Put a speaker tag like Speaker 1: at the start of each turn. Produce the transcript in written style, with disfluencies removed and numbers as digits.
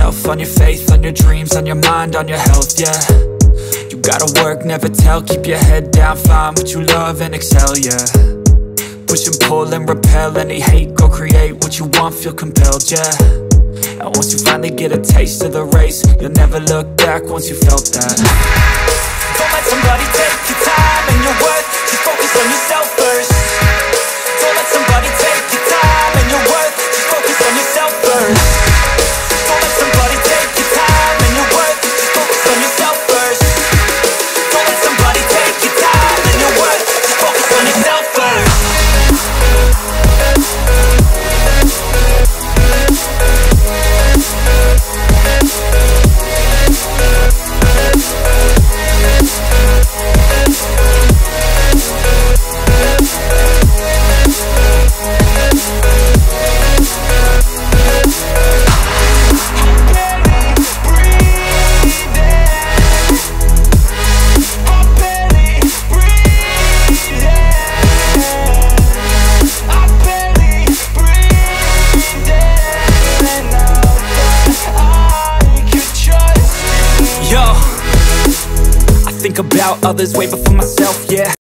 Speaker 1: yourself, on your faith, on your dreams, on your mind, on your health, yeah. You gotta work, never tell, keep your head down, find what you love and excel, yeah. Push and pull and repel any hate, go create what you want, feel compelled, yeah. And once you finally get a taste of the race, you'll never look back once you felt that. Don't let somebody take your time and your worth, just focus on yourself first. Don't let somebody take your time and your worth, just focus on yourself first. Don't let somebody take your time and your worth, just focus on yourself first. Don't let somebody take your time and your worth, just focus on yourself first. Think about others way before myself, yeah.